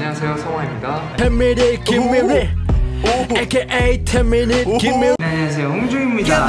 안녕하세요, 성화입니다. 10minute 김미리 aka 10minute 김미리. 안녕하세요, 홍중입니다.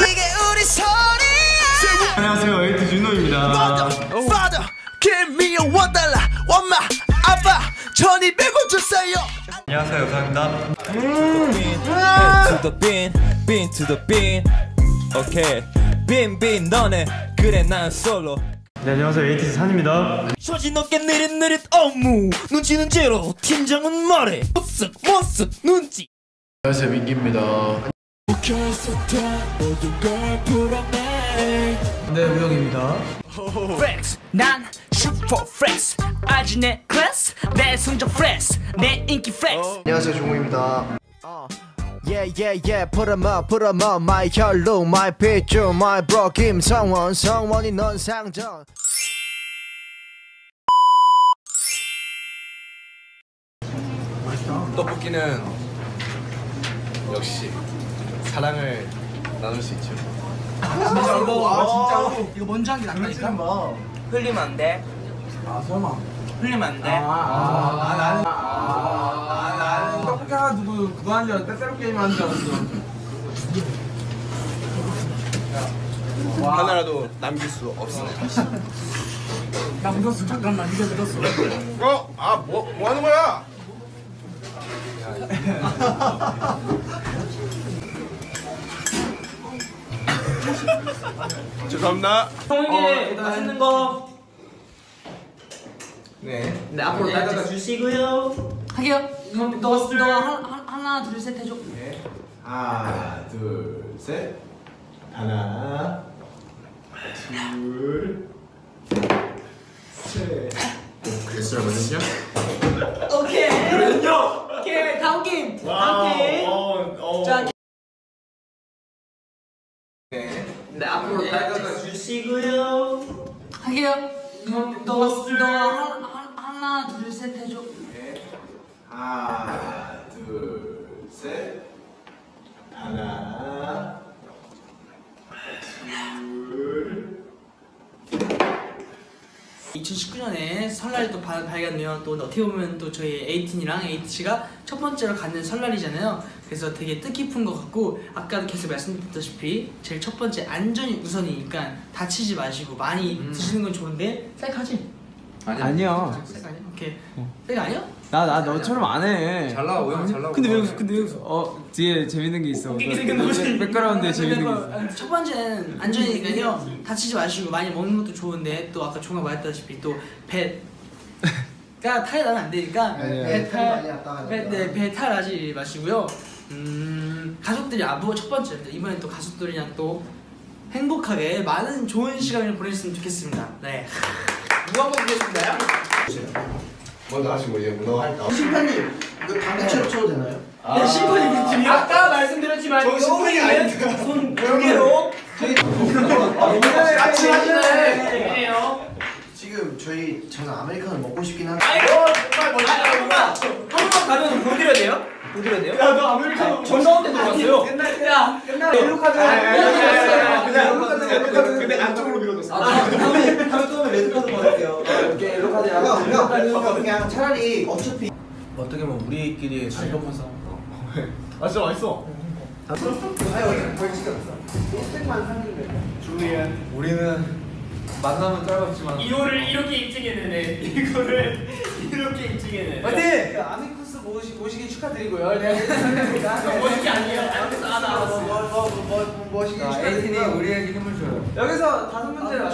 안녕하세요, 에이티 준호입니다. Father give me a $1 엄마 아빠 1200원 주세요. 안녕하세요, 여사입니다. to the bin, bin to the bin. 오케이, bin 너네 그래 난 솔로. 네, 안녕하세요, 에이티 산입니다. 처진 어깨 느릿느릿 업무 눈치는 제로 팀장은 말해 모습 눈치. 안녕하세요, 민기입니다. 네, 우영입니다. 플렉스 난 슈퍼 플렉스 알지 내 클래스 내 성적 플렉스 내 인기 플렉스. 안녕하세요, 종우입니다. Yeah, put 'em up, my 혈루, my picture, my bro, 김성원이 넌 상전. 떡볶이는 역시 사랑을 나눌 수 있죠. 진짜로? 이거 먼저 한 게 낫다니까? 흘리면 안 돼. 아, 설마. 흘리면 안 돼. 나는 떡볶이 하나 두고 그거 하는 줄 알았어. 빼빼로 게임 하는 줄 알았어. 하나라도 남길 수 없으네. 나 묻었어. 잠깐만, 이게 묻었어. 뭐 하는 거야? 죄송합니다. 성훈이 맛있는 거. 네. 네, 앞으로 나가다 주시고요. 할게요. 너 하나 둘 셋 해줘. 네. 하나, 둘, 셋. 하나, 둘, 셋. 됐어요, 오케이. 오케이, 다음 게임. 자. 네, 앞으로 나가다 주시고요. 할게요. 너 하나 둘 셋 해줘. 하나, 둘, 셋. 하나, 둘. 2019년에 설날이 또 밝았네요. 또 어떻게 보면 또 저희 에이틴이랑 에이티씨가 첫 번째로 갖는 설날이잖아요. 그래서 되게 뜻깊은 것 같고, 아까도 계속 말씀드렸다시피 제일 첫 번째 안전이 우선이니까 다치지 마시고 많이 드시는 건 좋은데 셀카지? 아니야. 셀카 아니야? 오케이. 셀카 아니야? 나 너처럼 안 해. 잘 나와, 오영 잘 나와. 근데 왜 웃어? 뒤에 재밌는 게 있어. 백그라운드에 백그라운드에 재밌는 게 있어. 첫 번째는 안전이니까요. 다치지 마시고 많이 먹는 것도 좋은데, 또 아까 종아 말했다시피 또 배가 탈이 나면 안 되니까 배탈하지 마시고요. 가족들이 첫 번째 이번엔 또 가족들이랑 또 행복하게 많은 좋은 시간을 보내셨으면 좋겠습니다. 네. 누가 한번 보겠습니다. 먼저 하시고 이제 운동할까? 심판님, 이거 당구채로 쳐도 되나요? 네, 심판이 우리 팀이요? 아까 말씀드렸지만 저 심판이 아닙니다. 손 무게로 같이 하시네. 지금 저는 아메리카노 먹고 싶긴 한데. 아이고 정말 멋지다. 한 번만 가면 못 이뤄야 돼요? 못 이뤄야 돼요? 야, 너 아메리카노 전당원 때 들어갔어요. 끝날 옐로 카드. 근데 안쪽으로 밀어줬어. 다음에 레드 카드 받을게요. 이렇게 옐로 카드랑 그냥 차라리 어차피 어떻게 보면 우리끼리 잘 먹고 싸. 맛있어, 맛있어. 줄리엔. 우리는 만남은 짧았지만 이거를 이렇게 입증해내네. 이거를 이렇게 입증해내. 화이팅! 아미쿠스 모시기 축하드리고요. 내가 멋있게 아니에요. 알았어. 모시기 에이틴이 우리에게 힘을 줘요. 여기서 5문제를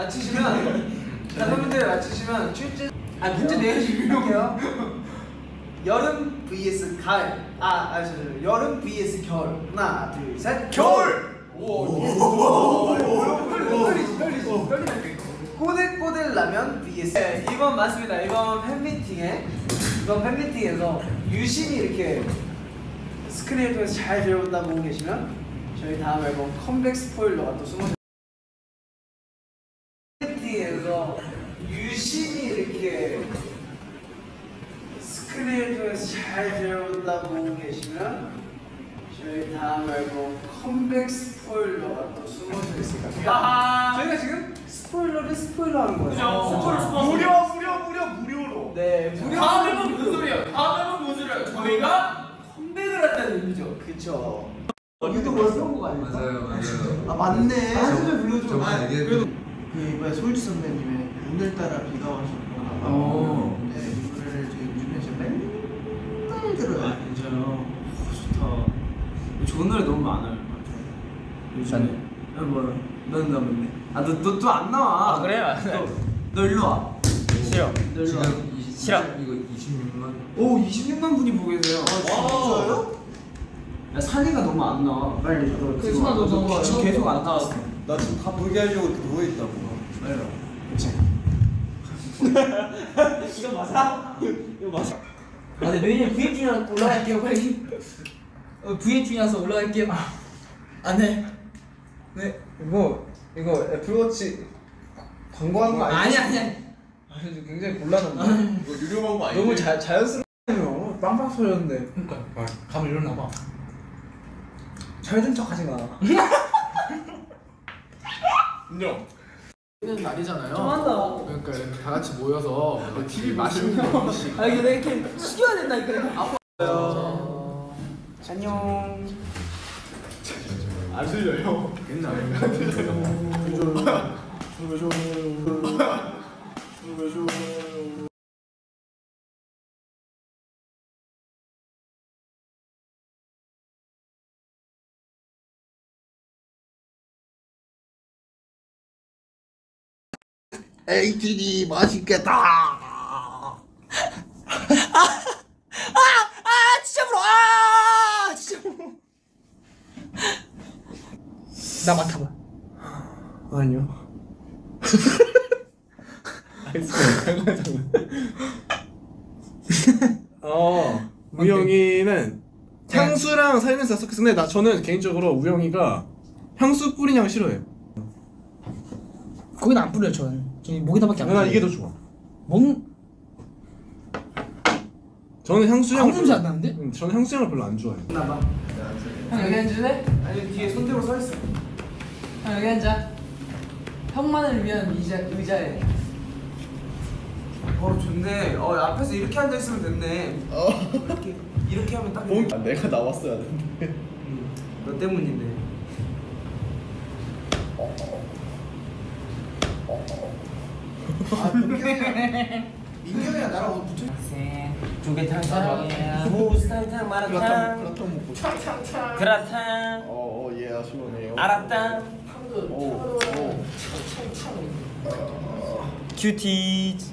맞히시면 출제. 문제 내주실게요. 여름 vs 가을. 여름 vs 겨울. 하나, 둘, 셋. 겨울. 꼬들꼬들 라면 vs. 네, 이번 맞습니다. 이번 팬미팅에서 유심히 이렇게 스크린을 통해서 잘 들어본다 보고 계시면 저희 다음 앨범 컴백 스포일러가 또 숨어있어요. 팬미팅에서 유심히 이렇게 스크린을 통해서 잘 들어본다 보고 계시면 저희 다음 앨범 컴백 스포일러가 또 숨어져 있으니까 저희가 지금 스포일러를 스포일러 하는 거예요. 그죠? 스포일러. 무료로. 네, 무료. 다음 앨범 무슨 저희가 컴백을 한다는 의미죠. 그쵸. 이거 벌써 한 거 아니야? 맞아요. 아 맞네. 한숨을 불러줘. 정말 얘기해도 그 이번에 솔지 선배님의 오늘따라 비가 와셨구나. 네, 이 노래를 저희 요즘에 진짜 맨날 들어요. 진짜요? 좋다. 좋은 노래 너무 많아요. 요즘에. 뭐야? 너는 나왔네. 너 또 안 나와. 아 그래요? 너 일로 와. 싫어. 너 일로 와. 싫어. 이거 26만. 오 26만 분이 보고 계세요. 진짜요? 야 산이가 너무 안 나와. 빨리 너 지금 순아, 너 너무 안 지금 나와. 계속 안 나왔어. 나 지금 다 보게 하려고 이렇게 누워 있다고. 빨리 와. 그렇지. 이거 맞아? 이거 맞아? 아, 네, 매일 V앱 중이라서 올라갈게요, 빨리. V앱 중이라서 올라갈게요. 안 해. 네. 이거 애플워치 광고하는 거 아니야? 아니. 아니 굉장히 곤란한데. 이거 유료 광고 아니야? 너무 자연스러워요. 빵빵 소리였는데. 그러니까 감을 일어나 봐. 잘된 척하지 마. 인정. 는 날이잖아요. 좀 한다. 그러니까 이렇게 다 같이 모여서 TV 맛있는 거 먹씩. 아, 이게 내가 이렇게 숙여야 된다니까. 안녕. 안 들려요. 에이티니 맛있겠다. 진짜 불어. 진짜 불어. 나 맡아봐. 아니요. 우영이는 향수랑 살면서 섞였어. 근데 저는 개인적으로 우영이가 향수 뿌린 향 싫어해요. 거기는 안 뿌려요, 저는. 저기 목에다밖에 안 뿌려요. 난 이게 더 좋아. 저는 향수 향. 아무 냄새 안 나는데? 저는 향수 향을 별로 안 좋아해요. 형 여기 앉을래? 아니 뒤에 손대고 서 있어. 형 여기 앉아. 형만을 위한 의자에. 좋네. 앞에서 이렇게 앉아 있으면 됐네. 이렇게 하면 딱. 내가 나왔어야 되는데. 너 때문인데. 민경이가 나랑 오늘 붙어. 조개탕탕, 무스탕탕, 마라탕, 먹고 그라탕, 예, 시원해요. 아라탕, 큐티즈.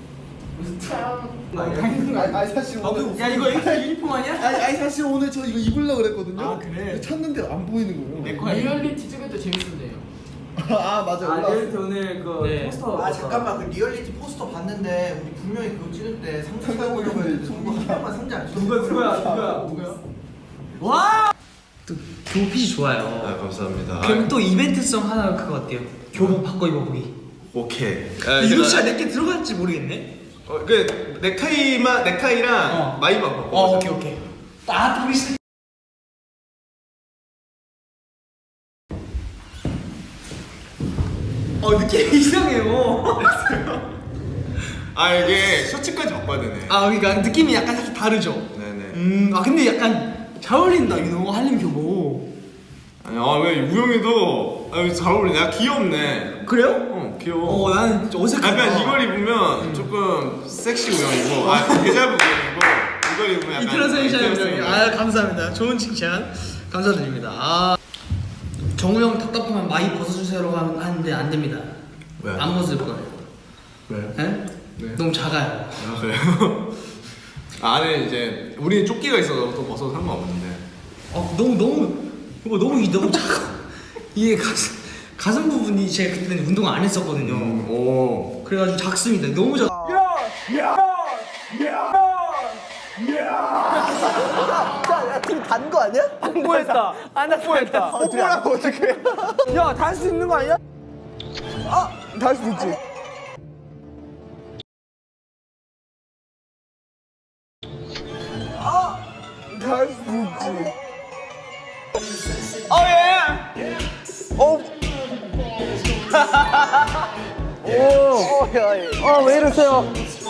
아니 사실 오늘 야 이거 유니폼 아니야? 아니 사실 오늘 저 이거 입으려고 그랬거든요. 아, 그래? 찾는데 안 보이는 거예요. 리얼리티 찍을 때 재밌었네요. 아 맞아 리얼리티 오늘 그 네. 포스터. 아 잠깐만 그 리얼리티 포스터 봤는데 우리 분명히 그거 찍을 때 상자 보려고 했는데 정보 한 명만 상자 안 찍었어. 누구야? 또 교복핏이 좋아요. 아 감사합니다. 그럼 또 이벤트성 하나 그거 어때요? 교복 바꿔 입어보기. 오케이. 이거 진짜 내게 들어갈지 모르겠네. 그 넥타이랑 마이만 바꿔. 오케이. 아, 또 우리 시 느낌이 이상해요. 아 이게 셔츠까지 바꿔야 되네. 아, 그러니까 느낌이 약간 살짝 다르죠. 네네. 근데 약간 잘 어울린다. 이거 너무 한림 교복. 아니 왜 우영이도 잘 어울리네. 야 귀엽네. 그래요? 귀여워. 나는 좀 어색하다. 약간 이걸 입으면 조금 섹시 우영이고, 데자부 우영이고, 이걸 입으면 약간 이트라세이션 이트라세이션 우영이. 아, 감사합니다. 좋은 칭찬 감사드립니다. 정우 형 답답하면 많이 벗어주세요라고 하는데 안 됩니다. 왜요? 안 벗을 거예요. 왜요? 네? 너무 작아요. 아 그래요? 안에 이제 우리는 조끼가 있어서 또 벗어도 상관없는데. 너무 작아. 이게 가슴 부분이 제가 그때는 운동 안 했었거든요. 오. 그래가지고 작습니다. 너무 작. 왜 이러세요?